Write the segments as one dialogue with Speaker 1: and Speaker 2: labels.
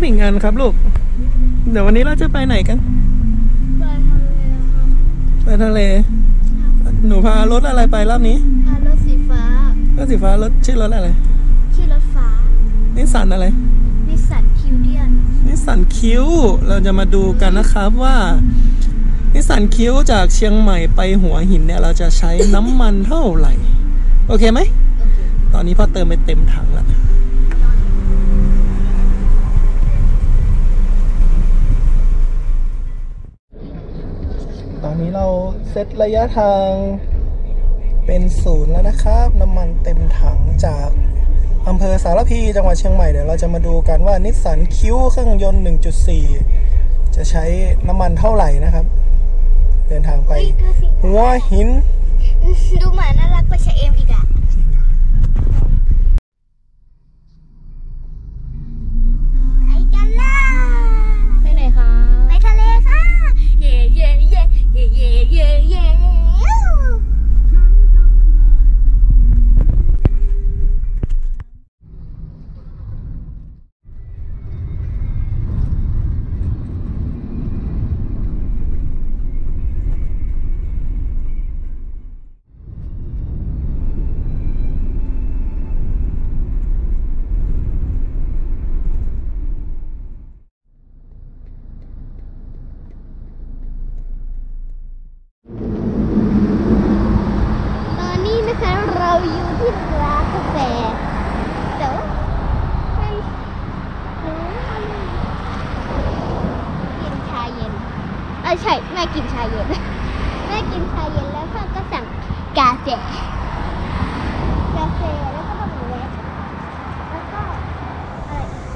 Speaker 1: ผิงงานครับลูกเดี๋ยววันนี้เราจะไปไหนกันไปทะเลหนูพารถอะไรไปรอบนี้
Speaker 2: พารถสีฟ้าร
Speaker 1: ถสีฟ้ารถชื่อรถอะไร
Speaker 2: ชื่อรถฟ้า
Speaker 1: นิสสันอะไร
Speaker 2: นิสสันคิวเดียน
Speaker 1: นิสสันคิวเราจะมาดูกันนะครับว่านิสสันคิวจากเชียงใหม่ไปหัวหินเนี่ยเราจะใช้น้ำมันเท่าไหร่โอเคไหมตอนนี้พ่อเติมไปเต็มถังแล้วตอนนี้เราเซตระยะทางเป็น0แล้วนะครับน้ำมันเต็มถังจากอำเภอสารพีจังหวัดเชียงใหม่เดี๋ยวเราจะมาดูกันว่านิสสันคิวเครื่องยนต์ 1.4 จะใช้น้ำมันเท่าไหร่นะครับเดินทางไปหัวหิน
Speaker 2: ดูหมาน่ารักกว่าชะเอมอีกอ่ะไปกันล่ะไปไหนคะไปทะเลค่ะเย่เย่เย่เย่เย่เย่เย่เราอยู่ที่ร้านกาแฟแต่ว่ากินชาเย็นใช่แม่กินชาเย็นแม่กินชาเย็นแล้วพ่อก็สั่งกาแฟแล้วก็ต้องเวฟแล้วก็อะไร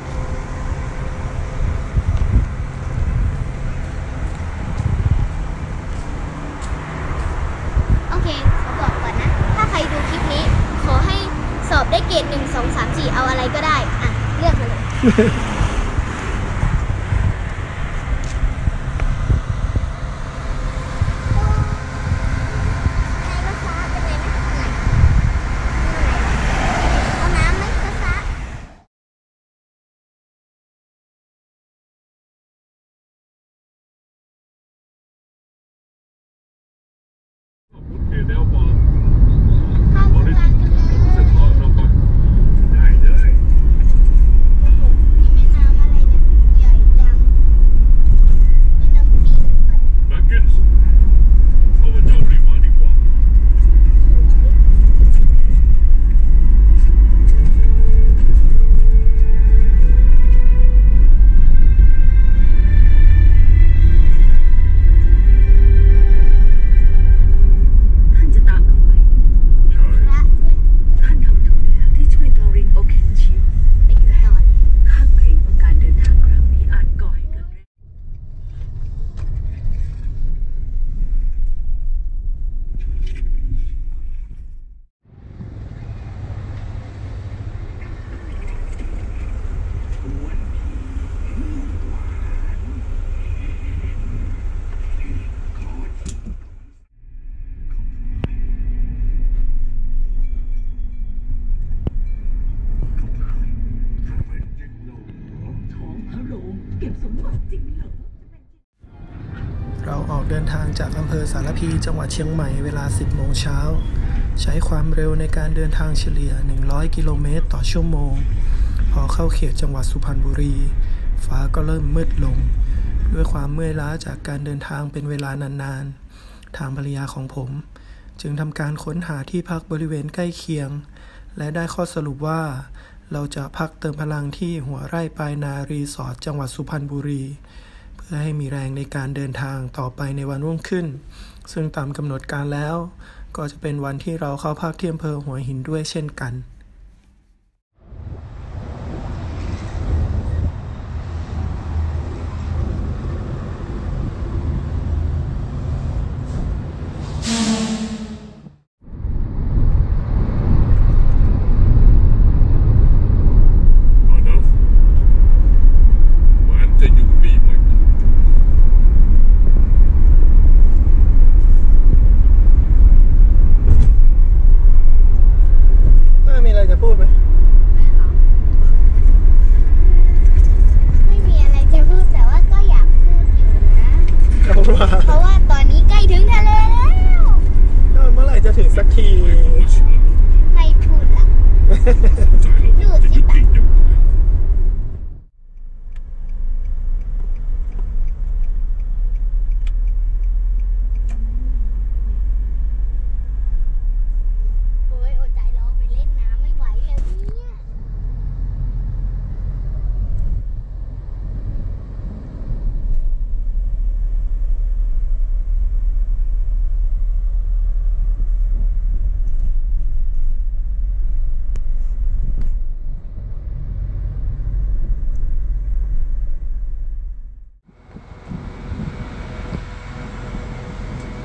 Speaker 2: โอเคขอบอกก่อนนะถ้าใครดูคลิปนี้ขอให้สอบได้เกรด1 2 3 4เอาอะไรก็ได้อ่ะเลือกมาเลย
Speaker 1: เราออกเดินทางจากอำเภอสารพีจังหวัดเชียงใหม่เวลา 10 โมงเช้าใช้ความเร็วในการเดินทางเฉลี่ย100 กิโลเมตรต่อชั่วโมงพอเข้าเขตจังหวัดสุพรรณบุรีฟ้าก็เริ่มมืดลงด้วยความเมื่อยล้าจากการเดินทางเป็นเวลานานๆทางภรรยาของผมจึงทำการค้นหาที่พักบริเวณใกล้เคียงและได้ข้อสรุปว่าเราจะพักเติมพลังที่หัวไร่ปลายนารีสอร์ทจังหวัดสุพรรณบุรีเพื่อให้มีแรงในการเดินทางต่อไปในวันรุ่งขึ้นซึ่งตามกำหนดการแล้วก็จะเป็นวันที่เราเข้าพักที่อำเภอหัวหินด้วยเช่นกัน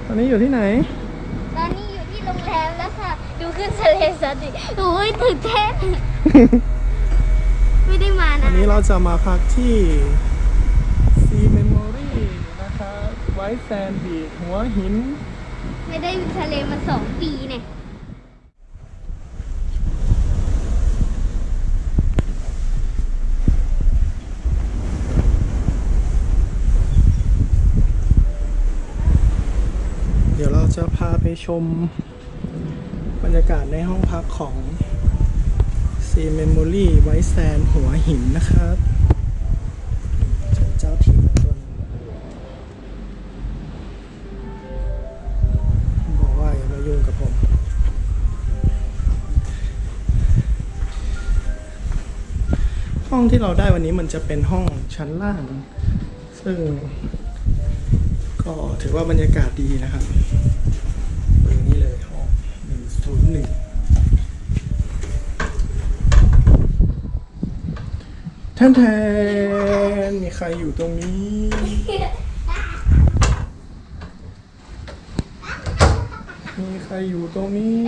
Speaker 1: ตอนนี้อยู่ที่ไหน
Speaker 2: ตอนนี้อยู่ที่โรงแรมแล้วค่ะดูขึ้นทะเลสาบดิโอ้ยตื่นเต้น ไม่ได้มานะ
Speaker 1: วันนี้เราจะมาพักที่ Sea Memory นะคะไวท์แซนด์บีชหัวหิน
Speaker 2: ไม่ได้ทะเลมา2 ปีเนี่ย
Speaker 1: เดี๋ยวเราจะพาไปชมบรรยากาศในห้องพักของ Sea Memory ไวท์แซนด์หัวหินนะครับเจ้าถิ่นตัวนึงบอกว่าอย่ามายุ่งกับผมห้องที่เราได้วันนี้มันจะเป็นห้องชั้นล่างซึ่งก็ถือว่าบรรยากาศดีนะครับเบอร์นี้เลยห้อง101แทนมีใครอยู่ตรงนี้มีใครอยู่ตรงนี้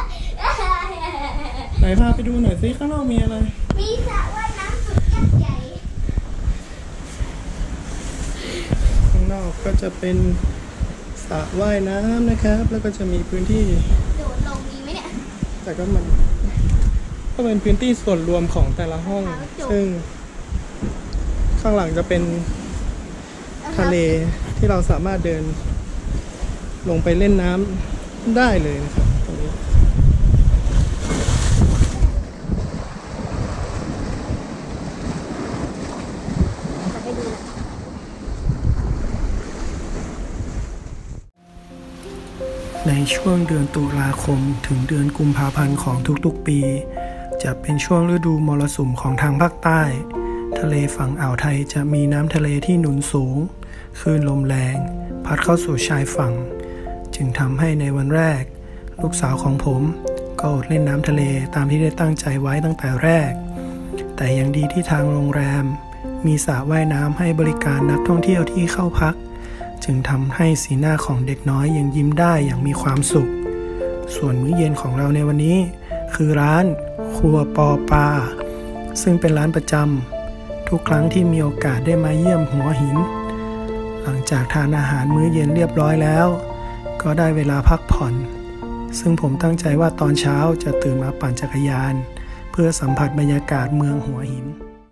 Speaker 1: ไหนพาไปดูหน่อยสิข้างนอกมีอะไร
Speaker 2: มีสระว่ายน้ำสุดยักษ์ใหญ่
Speaker 1: ข้างนอกก็จะเป็นสระว่ายน้ำนะครับแล้วก็จะมีพื้นที่
Speaker 2: โดดลงมีไหมเนี่ย
Speaker 1: แต่ก็เป็นพื้นที่ส่วนรวมของแต่ละห้องซึ่งข้างหลังจะเป็นทะเลที่เราสามารถเดินลงไปเล่นน้ำได้เลยนะครับตรงนี้ในช่วงเดือนตุลาคมถึงเดือนกุมภาพันธ์ของทุกๆปีจะเป็นช่วงฤดูมรสุมของทางภาคใต้ทะเลฝั่งอ่าวไทยจะมีน้ำทะเลที่หนุนสูงคลื่นลมแรงพัดเข้าสู่ชายฝั่งจึงทำให้ในวันแรกลูกสาวของผมก็อดเล่นน้ำทะเลตามที่ได้ตั้งใจไว้ตั้งแต่แรกแต่ยังดีที่ทางโรงแรมมีสระว่ายน้ำให้บริการนักท่องเที่ยวที่เข้าพักจึงทำให้สีหน้าของเด็กน้อยยังยิ้มได้อย่างมีความสุขส่วนมื้อเย็นของเราในวันนี้คือร้านครัวปอปาซึ่งเป็นร้านประจำทุกครั้งที่มีโอกาสได้มาเยี่ยมหัวหินหลังจากทานอาหารมื้อเย็นเรียบร้อยแล้วก็ได้เวลาพักผ่อนซึ่งผมตั้งใจว่าตอนเช้าจะตื่นมาปั่นจักรยานเพื่อสัมผัสบรรยากาศเมืองหัวหิน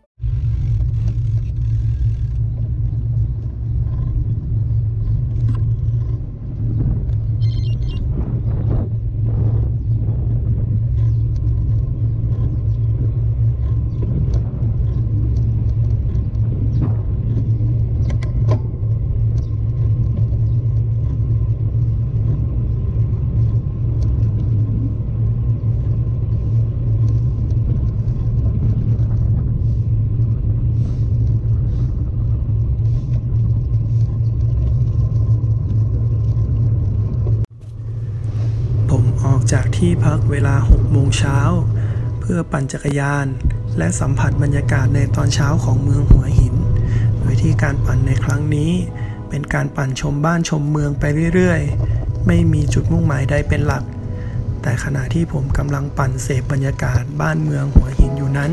Speaker 1: ออกจากที่พักเวลา 6 โมงเช้าเพื่อปั่นจักรยานและสัมผัสบรรยากาศในตอนเช้าของเมืองหัวหินโดยที่การปั่นในครั้งนี้เป็นการปั่นชมบ้านชมเมืองไปเรื่อยๆไม่มีจุดมุ่งหมายใดเป็นหลักแต่ขณะที่ผมกำลังปั่นเสพบรรยากาศบ้านเมืองหัวหินอยู่นั้น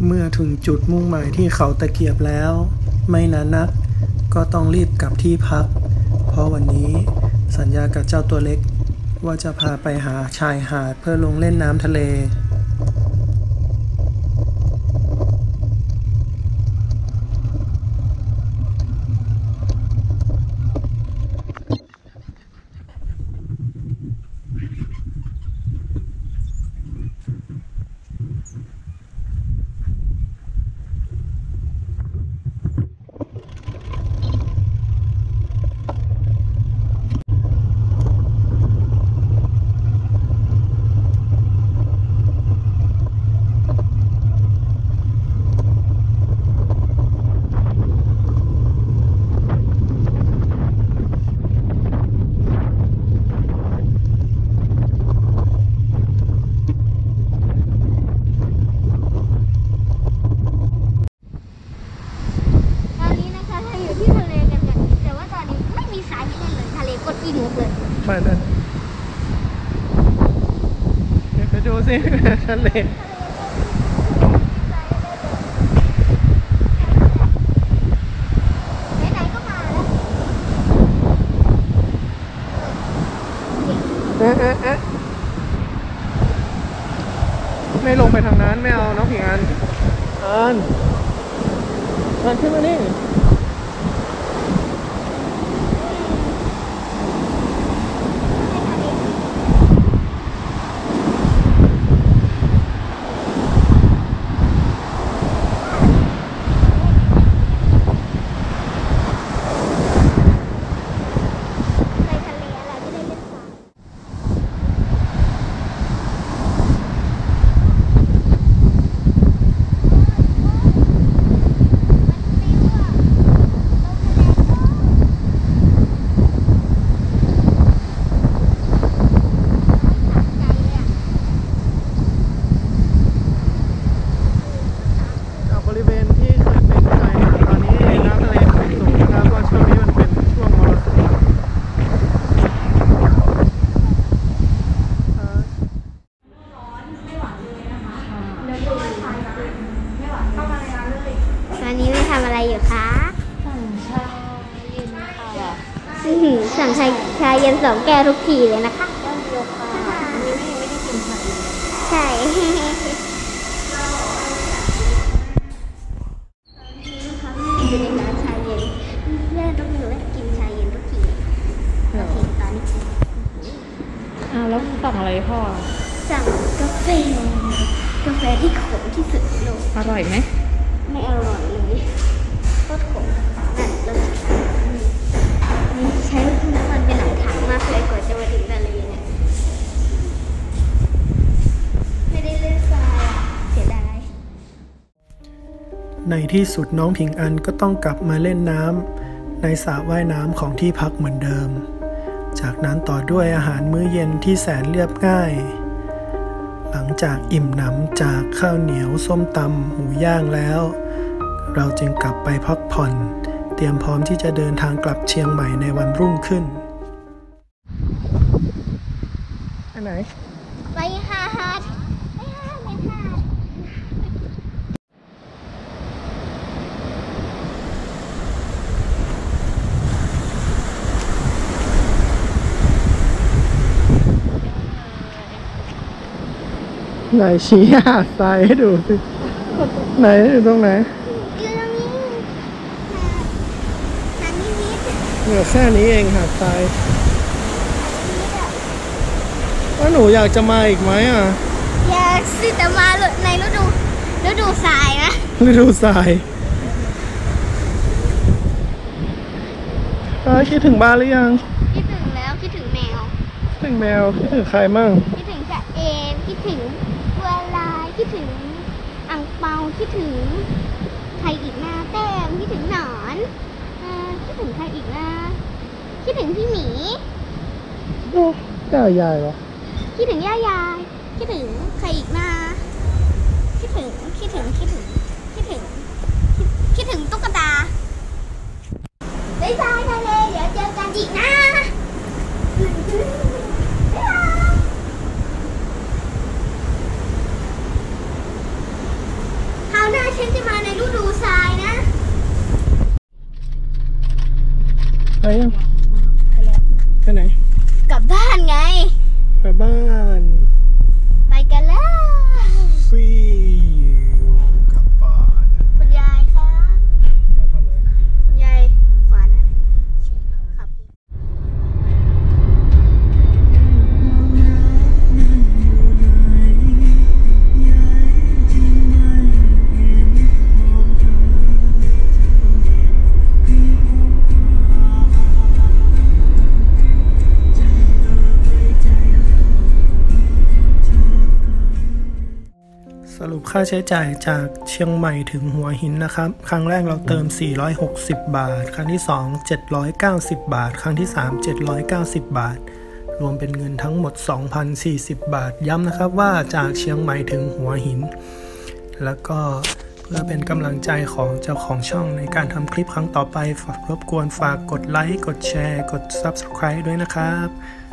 Speaker 1: เมื่อถึงจุดมุ่งหมายที่เขาตะเกียบแล้วไม่นานนักก็ต้องรีบกลับที่พักเพราะวันนี้สัญญากับเจ้าตัวเล็กว่าจะพาไปหาชายหาดเพื่อลงเล่นน้ำทะเลไปเลยไปดูสิทะเล
Speaker 2: ไหนๆก็มาแล้ว
Speaker 1: ไม่ลงไปทางนั้นไม่เอาน้องผิงอันขึ้นมานี่
Speaker 2: วันนี้ไม่ทำอะไรอยู่คะสั่งชาเย็น2 แก้วทุกทีเลยนะคะไม่ได้กินชาใช่อยู่ในร้านชาเย็นแม่ต้องอยู่และกินชาเย็นทุกทีตอนนี้
Speaker 3: แล้วสั่งอะไรพ่อ
Speaker 2: สั่งกาแฟที่ขมที่สุดในโลก
Speaker 3: อร่อยไหม
Speaker 2: ไม่อร่อยเลยโคตรขมนี่ใช้น้ำมันเป็นหลังถังมากเลยกว่าจะมาถึงทะเลเนี่ยไม่ได้เล่นทรายเสียดาย
Speaker 1: ในที่สุดน้องผิงอันก็ต้องกลับมาเล่นน้ำในสระว่ายน้ำของที่พักเหมือนเดิมจากนั้นต่อด้วยอาหารมื้อเย็นที่แสนเรียบง่ายหลังจากอิ่มหนำจากข้าวเหนียวส้มตำหมูย่างแล้วเราจึงกลับไปพักผ่อนเตรียมพร้อมที่จะเดินทางกลับเชียงใหม่ในวันรุ่งขึ้นไปไหน
Speaker 2: ไปหาด
Speaker 1: ไหนชี้หาดทรายให้ดูสิไหนอยู่ตรงไหน
Speaker 2: อยู่ตรงนี้หาดนิด
Speaker 1: เหลือแค่นี้เองหาดทรายว่าหนูอยากจะมาอีกไหมอ่ะ
Speaker 2: อยากสิแต่มาในฤดูทรายนะ
Speaker 1: ฤดูทรายคิดถึงบ้านหรือยัง
Speaker 2: คิดถึงแล้วคิดถึงแมว
Speaker 1: คิดถึงใครมั่ง
Speaker 2: คิดถึงจ่าเอมคิดถึงบัวลายคิดถึงอ่างเปาคิดถึงใครอีกนะแต้มคิดถึงหนอนคิดถึงใครอีกนะคิดถึงพี่หมี
Speaker 1: ย่ายายเหรอ
Speaker 2: คิดถึงย่ายายคิดถึงใครอีกนะคิดถึงตุ๊กตาไปทรายทะเลเดี๋ยวเจอกันอีกนะคราวหน้าฤดูทรายนะ
Speaker 1: ไปยัง
Speaker 2: ไปแล้ว
Speaker 1: ไปไหน
Speaker 2: กลับบ้านไง
Speaker 1: ไปบ้าน
Speaker 2: ไปกันแล้ว
Speaker 1: ฟิวกลับบ้าน
Speaker 2: คุณยายครับ
Speaker 1: จะทำอะไร
Speaker 2: คุณยายขวานอะไรครับ
Speaker 1: สรุปค่าใช้จ่ายจากเชียงใหม่ถึงหัวหินนะครับ ครั้งแรกเราเติม460 บาทครั้งที่2 790 บาทครั้งที่3 790 บาทรวมเป็นเงินทั้งหมด 2,040 บาทย้ำนะครับว่าจากเชียงใหม่ถึงหัวหินแล้วก็เพื่อเป็นกำลังใจของเจ้าของช่องในการทำคลิปครั้งต่อไปรบกวนฝากกดไลค์กดแชร์กด Subscribe ด้วยนะครับ